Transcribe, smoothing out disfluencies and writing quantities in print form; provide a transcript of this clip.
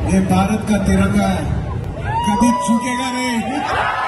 ये भारत का तिरंगा है, कभी झुकेगा नहीं।